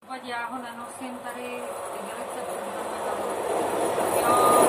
případě já ho nenosím tady igelice před znamená. Jo.